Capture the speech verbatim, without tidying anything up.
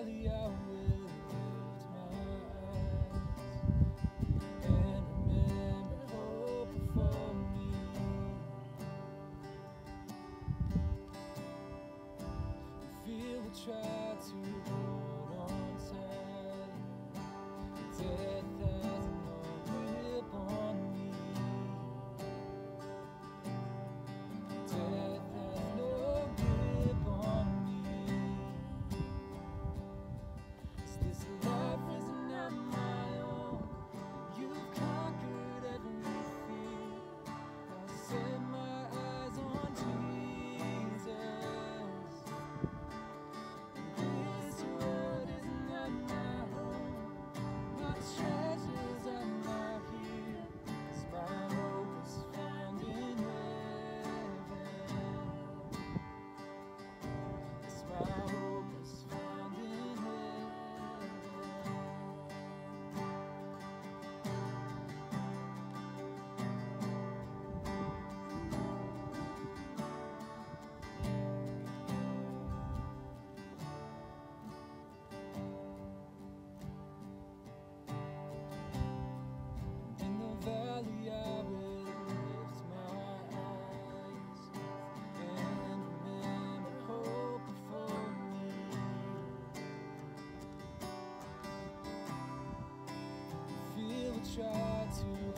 valley I will lift my eyes and remember hope before me. Fear will try to hold on tight. Death has no grip on me. Death has no grip on me. 'Cause this life is not my own. You've conquered every fear. I set my eyes on Jesus. This world is not my home. My treasures are not here. 'Cause my hope is found in heaven. 'Cause my hope is found in heaven. In the valley I will lift my eyes and remember hope before me. Fear will try to